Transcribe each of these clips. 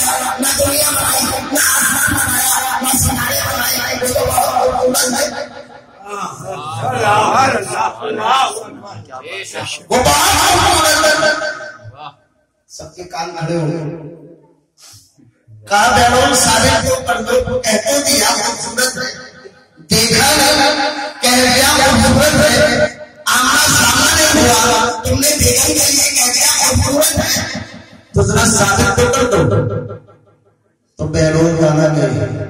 نہ دنیا بنائی، نہ آسمان بنایا، نہ ستارے بنائے، وہ سب کے کان کھڑے ہو گئے. کہا بیرون صادق کو پردوں کو کہتے تھے آپ خوبصورت ہے، دیکھا کہہ دیا خوبصورت ہے، آمنا سامنا نہیں ہوا، تم نے دیکھا کہ یہ کہہ دیا خوبصورت ہے تو ذرا صادق کو کر دو. تو بیرون جانا گئے،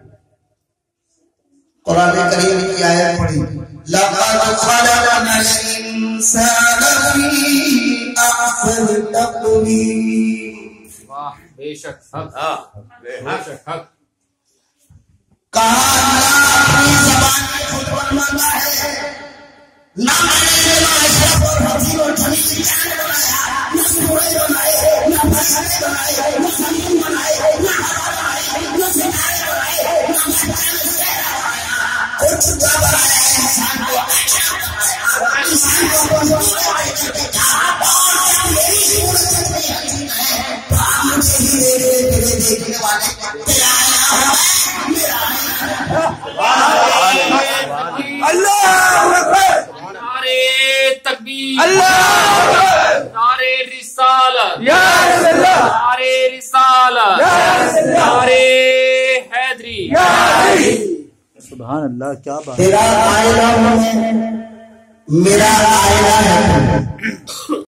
قرآن کریم کی آیت پڑھی لَقَدْ خَلَقْنَا الْإِنسَانَ فِي أَحْسَنِ تَقْوِيمٍ. واہ بے شک حق، بے شک حق. کہا اللہ اپنی زبان میں خود فرماتا ہے نہ میں نے اشرف اور حسین اور جمیل چاند بنایا، نہ سورج بنائے، نہ فرشتے بنائے، نہ زمین بنائے، نہ ہوا بنائے، نہ ستارے بنائے، نہ چہرہ بنایا، کچھ کا بنایا انسان کو اچھا بنایا، انسان کو میری صورت میں ہے تو آپ مجھے میرے دیکھنے والے اللہ نعرے تکبیر، نعرے رسالت، نعرے رسالت، نعرے حیدری. سبحان اللہ، کیا بات. تیرا آئینہ میرا آئینہ ہے.